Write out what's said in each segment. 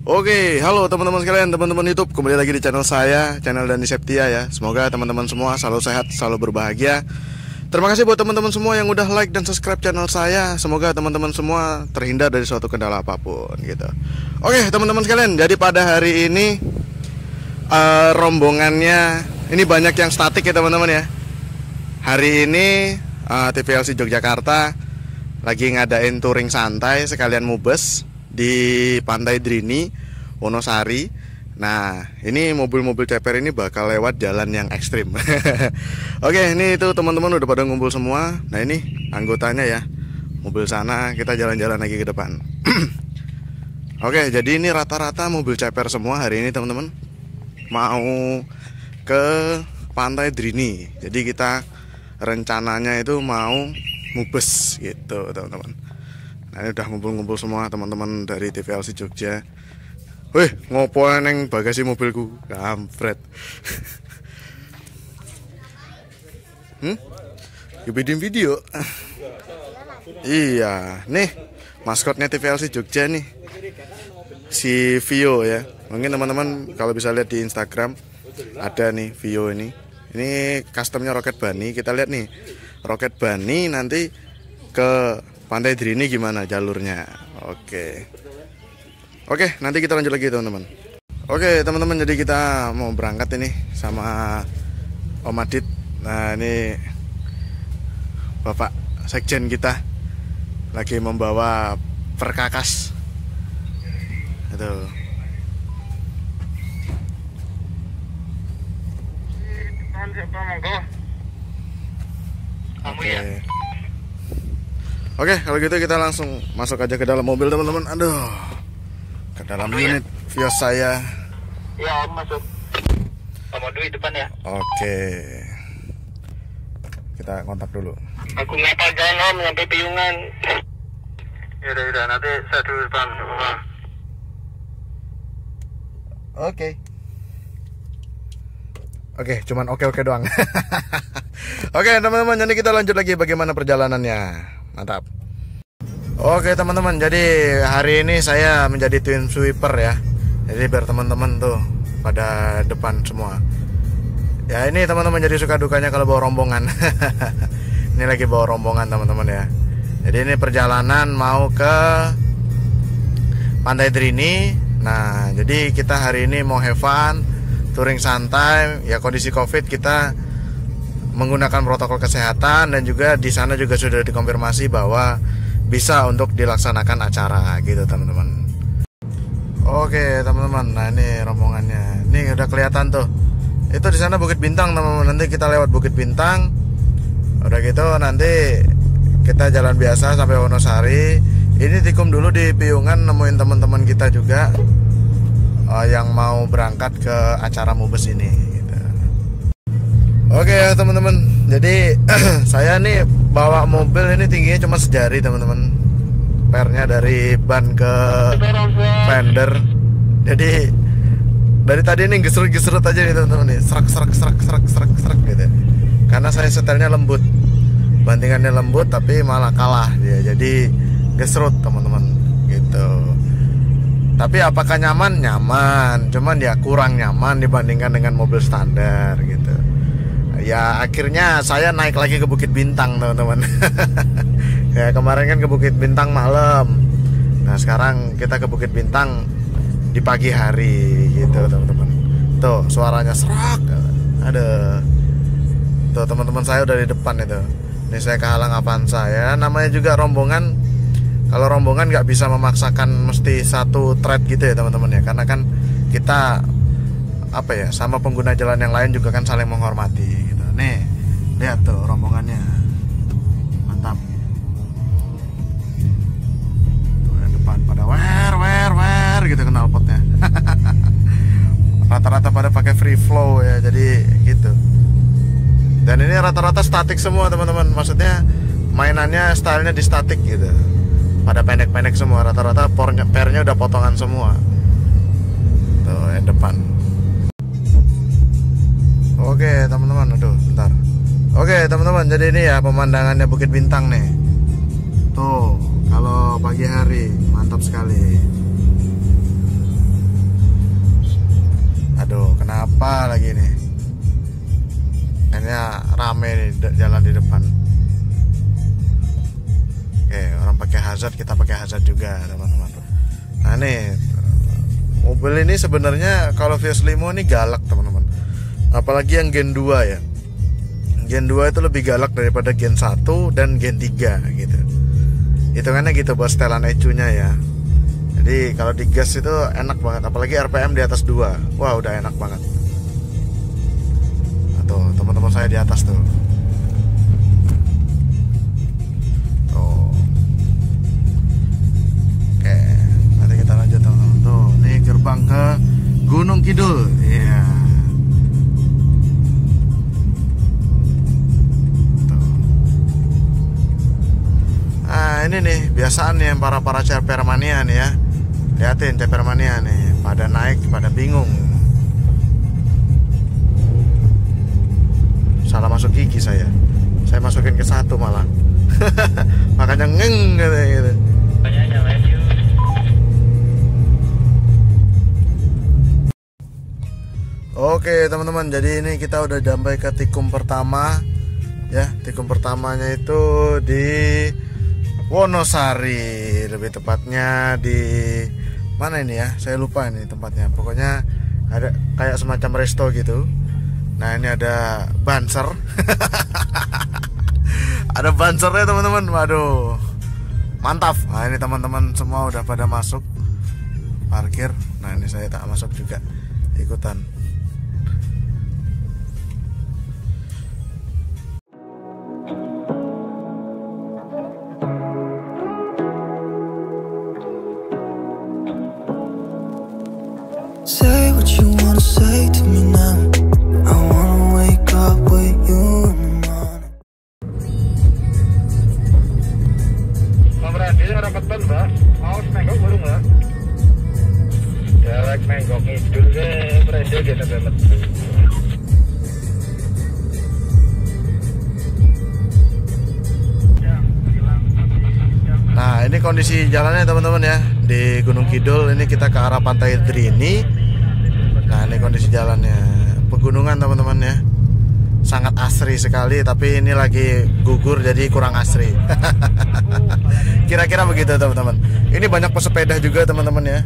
Oke, halo teman-teman sekalian, teman-teman YouTube, kembali lagi di channel saya, channel Dani Septia ya. Semoga teman-teman semua selalu sehat, selalu berbahagia. Terima kasih buat teman-teman semua yang udah like dan subscribe channel saya. Semoga teman-teman semua terhindar dari suatu kendala apapun gitu. Oke, teman-teman sekalian, jadi pada hari ini rombongannya ini banyak yang statik ya teman-teman ya. Hari ini TVLC Yogyakarta lagi ngadain touring santai sekalian mubes di Pantai Drini, Wonosari. Nah, ini mobil-mobil ceper ini bakal lewat jalan yang ekstrim. Oke, ini itu teman-teman udah pada ngumpul semua. Nah, ini anggotanya ya. Mobil sana, kita jalan-jalan lagi ke depan. Oke, jadi ini rata-rata mobil ceper semua hari ini teman-teman. Mau ke Pantai Drini. Jadi kita rencananya itu mau mubes gitu teman-teman. Nah, ini udah ngumpul-ngumpul semua teman-teman dari TVLC Jogja. Wih, ngopo neng bagasi mobilku, kampret. Bikin video. Iya, nih maskotnya TVLC Jogja nih, si Vio ya. Mungkin teman-teman kalau bisa lihat di Instagram ada nih Vio ini. Ini customnya Rocket Bunny. Kita lihat nih Rocket Bunny nanti ke Pantai Drini gimana jalurnya. Oke, nanti kita lanjut lagi teman-teman. Oke teman-teman, jadi kita mau berangkat ini sama Om Adit. Nah, ini Bapak Sekjen kita lagi membawa perkakas itu. Oke, kalau gitu kita langsung masuk aja ke dalam mobil teman-teman. Aduh, ke dalam unit Vios saya. Ya, Om masuk. Om Dwi depan ya. Oke, kita kontak dulu. Aku ngapal jalan Om sampai Piungan. Yaudah, nanti saya dulu depan. Oke, cuman oke doang. Oke teman-teman, jadi kita lanjut lagi bagaimana perjalanannya. Mantap. Oke teman-teman, jadi hari ini saya menjadi twin sweeper ya. Jadi biar teman-teman tuh pada depan semua. Ya ini teman-teman, jadi suka dukanya kalau bawa rombongan. Ini lagi bawa rombongan teman-teman ya. Jadi ini perjalanan mau ke Pantai Drini. Nah, jadi kita hari ini mau have fun, touring santai. Ya kondisi COVID kita menggunakan protokol kesehatan, dan juga di sana juga sudah dikonfirmasi bahwa bisa untuk dilaksanakan acara gitu teman-teman. Oke teman-teman, nah ini rombongannya. Ini udah kelihatan tuh. Itu di sana Bukit Bintang teman-teman. Nanti kita lewat Bukit Bintang. Udah gitu nanti kita jalan biasa sampai Wonosari. Ini tikum dulu di Piungan, nemuin teman-teman kita juga yang mau berangkat ke acara mubes ini. Oke ya teman-teman, jadi saya nih bawa mobil ini tingginya cuma sejari teman-teman. Pernya dari ban ke fender. Jadi dari tadi ini gesrut-gesrut aja nih teman-teman nih, serak gitu. Karena saya setelnya lembut, bantingannya lembut tapi malah kalah dia. Jadi gesrut teman-teman gitu. Tapi apakah nyaman? Nyaman, cuman ya kurang nyaman dibandingkan dengan mobil standar gitu. Ya akhirnya saya naik lagi ke Bukit Bintang teman-teman. Ya kemarin kan ke Bukit Bintang malam. Nah sekarang kita ke Bukit Bintang di pagi hari gitu teman-teman. Tuh suaranya serak. Ada. Tuh teman-teman saya udah di depan itu. Ini saya kehalang Avanza ya. Namanya juga rombongan. Kalau rombongan nggak bisa memaksakan mesti satu thread gitu ya teman-teman ya. Karena kan kita apa ya, sama pengguna jalan yang lain juga kan saling menghormati gitu. Nih lihat tuh rombongannya, mantap. Tuh yang depan pada wer gitu knalpotnya. Rata-rata pada pakai free flow ya, jadi gitu. Dan ini rata-rata statik semua teman-teman. Maksudnya mainannya stylenya di statik gitu. Pada pendek-pendek semua, rata-rata pernya udah potongan semua. Tuh yang depan. Oke teman-teman, aduh bentar. Oke teman-teman, jadi ini ya pemandangannya Bukit Bintang nih. Tuh kalau pagi hari mantap sekali. rame jalan di depan. Oke, orang pakai hazard, kita pakai hazard juga teman-teman. Nah nih, mobil ini sebenarnya kalau Vios Limo ini galak teman-teman. Apalagi yang Gen 2 ya. Gen 2 itu lebih galak daripada Gen 1 dan Gen 3 gitu. Hitungannya gitu buat setelan ECU-nya ya. Jadi kalau digas itu enak banget, apalagi RPM di atas 2. Wah, udah enak banget. Nah, tuh, teman-teman saya di atas tuh. Gerbang ke Gunung Kidul. Iya. Nah ini nih biasaan nih para CPR mania nih ya. Lihatin CPR mania nih, pada naik, pada bingung. Salah masuk gigi saya masukin ke 1 malah. Makanya ngeng gitu. Oke teman-teman, jadi ini kita udah sampai ke tikum pertama ya. Tikum pertamanya itu di Wonosari, lebih tepatnya di mana ini ya, saya lupa ini tempatnya. Pokoknya ada kayak semacam resto gitu. Nah ini ada banser. Ada bansernya teman-teman. Waduh, mantap. Nah ini teman-teman semua udah pada masuk parkir. Nah ini saya tak masuk juga, ikutan. Say what you wanna say to me now. I wanna wake up with you in the morning. Pak Berarti orang betul mbak, mau menggok baru nggak? Jarak menggok itu deh, berarti kita betul. Nah ini kondisi jalannya teman-teman ya, di Gunung Kidul. Ini kita ke arah Pantai Drini. Nah ini kondisi jalannya, pegunungan teman-teman ya, sangat asri sekali. Tapi ini lagi gugur jadi kurang asri. Kira-kira begitu teman-teman. Ini banyak pesepeda juga teman-teman ya,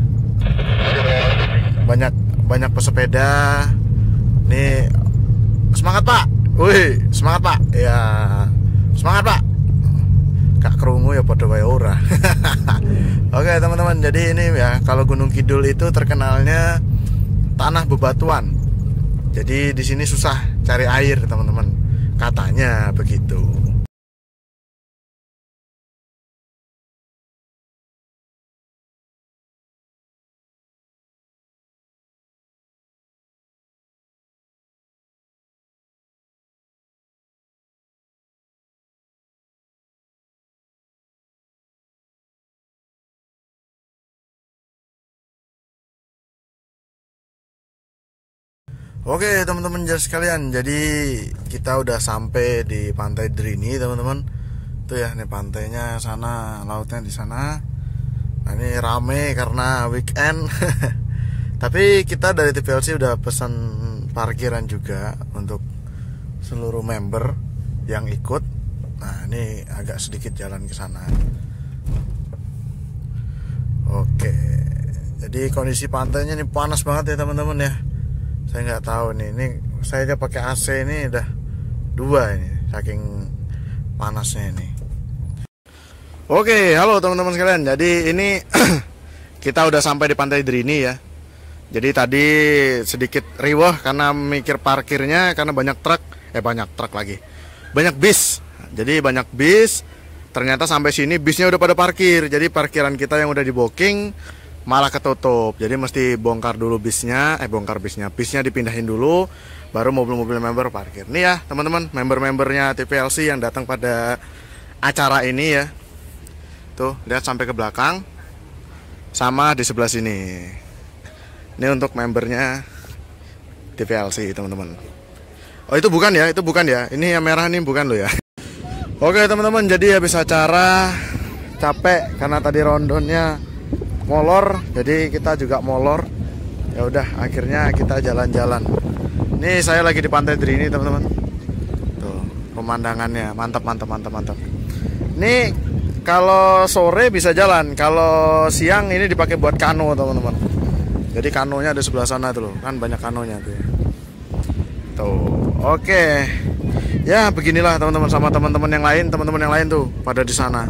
banyak pesepeda. Nih semangat pak, wih semangat pak, ya semangat pak. Kak kerungu ya podo wae ora. Oke teman-teman, jadi ini ya, kalau Gunung Kidul itu terkenalnya tanah bebatuan. Jadi di sini susah cari air teman-teman, katanya begitu. Oke teman-teman sekalian, jadi kita udah sampai di Pantai Drini teman-teman. Tuh ya, nih pantainya sana, lautnya di sana. Nah ini rame karena weekend. Tapi kita dari TPLC udah pesan parkiran juga untuk seluruh member yang ikut. Nah ini agak sedikit jalan ke sana. Oke, jadi kondisi pantainya ini panas banget ya teman-teman ya. Saya nggak tahu nih, ini saya aja pakai AC ini udah 2 ini, saking panasnya ini. Oke, halo teman-teman sekalian. Jadi ini kita udah sampai di Pantai Drini ya. Jadi tadi sedikit riwah karena mikir parkirnya, karena banyak truk lagi, banyak bis. Jadi banyak bis. Ternyata sampai sini bisnya udah pada parkir. Jadi parkiran kita yang udah di booking malah ketutup. Jadi mesti bongkar dulu bisnya, bisnya dipindahin dulu, baru mobil-mobil member parkir. Nih ya teman-teman, member-membernya TPLC yang datang pada acara ini ya. Tuh, lihat sampai ke belakang. Sama di sebelah sini. Ini untuk membernya TPLC teman-teman. Oh itu bukan ya, Ini yang merah nih bukan lo ya. Oke teman-teman, jadi habis acara capek karena tadi rondonnya molor, jadi kita juga molor. Ya udah, akhirnya kita jalan-jalan. Nih saya lagi di Pantai Drini teman-teman. Tuh. pemandangannya. Mantap. Ini kalau sore bisa jalan, kalau siang ini dipakai buat kano teman-teman. Jadi kanonya ada sebelah sana tuh loh, kan banyak kanonya tuh. Tuh, oke. Ya beginilah teman-teman, sama teman-teman yang lain tuh pada di sana.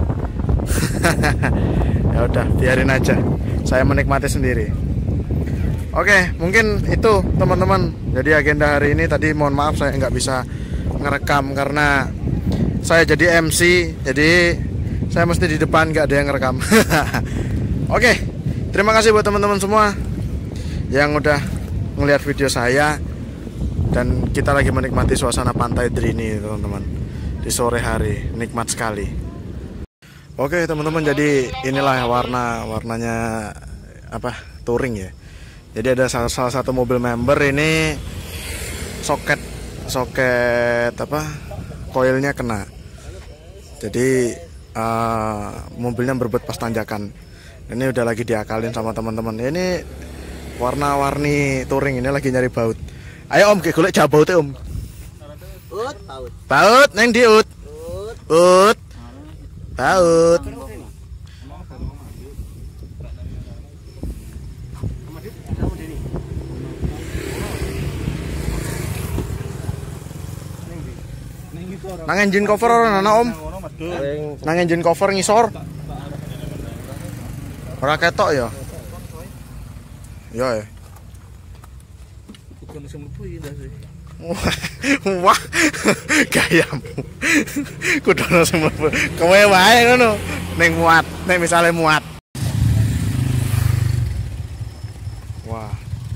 Ya udah, biarin aja. Saya menikmati sendiri. Oke, mungkin itu teman-teman. Jadi agenda hari ini tadi mohon maaf saya nggak bisa ngerekam karena saya jadi MC. Jadi saya mesti di depan, nggak ada yang ngerekam. Oke, terima kasih buat teman-teman semua yang udah ngelihat video saya. Dan kita lagi menikmati suasana pantai Drini teman-teman di sore hari, nikmat sekali. Oke teman-teman, jadi inilah warnanya apa, touring ya. Jadi ada salah satu mobil member ini soket apa, koilnya kena. Jadi mobilnya berbet pas tanjakan. Ini udah lagi diakalin sama teman-teman. Ini warna-warni touring ini lagi nyari baut. Ayo om, kayak golek jabau teh om. Baut, neng di ut. Baut. Nang engine cover ana om. Nang engine cover ngisor. Ora ketok ya. Ya. Wah, gayamu. Kudono sing mlebu. Kowe wae ngono. Ning muat, nek misale muat. Wah.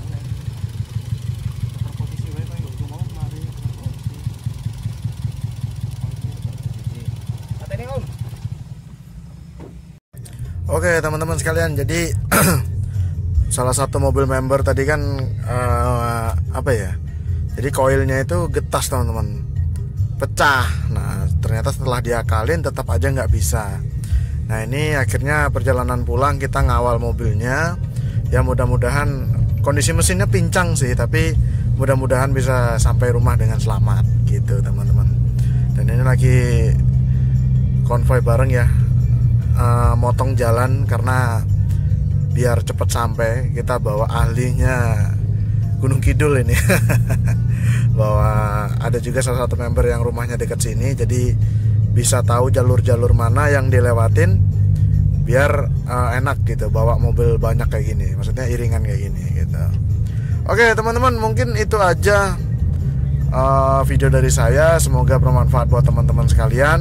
Oke teman-teman sekalian, jadi salah satu mobil member tadi kan apa ya? Jadi koilnya itu getas teman-teman, pecah. Nah ternyata setelah diakalin tetap aja nggak bisa. Nah ini akhirnya perjalanan pulang kita ngawal mobilnya. Ya mudah-mudahan kondisi mesinnya pincang sih, tapi mudah-mudahan bisa sampai rumah dengan selamat gitu teman-teman. Dan ini lagi konvoy bareng ya, motong jalan karena biar cepet sampai. Kita bawa ahlinya Gunung Kidul ini. Bahwa ada juga salah satu member yang rumahnya dekat sini, jadi bisa tahu jalur-jalur mana yang dilewatin biar enak gitu bawa mobil banyak kayak gini, maksudnya iringan kayak gini gitu. Oke teman-teman, mungkin itu aja video dari saya. Semoga bermanfaat buat teman-teman sekalian.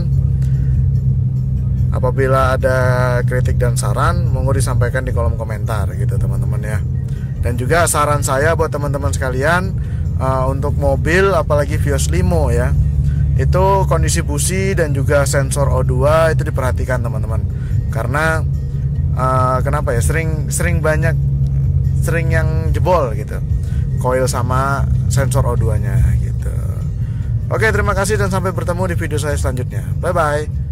Apabila ada kritik dan saran, monggo disampaikan di kolom komentar gitu teman-teman ya. Dan juga saran saya buat teman-teman sekalian, untuk mobil apalagi Vios Limo ya, itu kondisi busi dan juga sensor O2 itu diperhatikan teman-teman. Karena kenapa ya, sering yang jebol gitu, koil sama sensor O2 nya gitu. Oke, terima kasih dan sampai bertemu di video saya selanjutnya. Bye bye.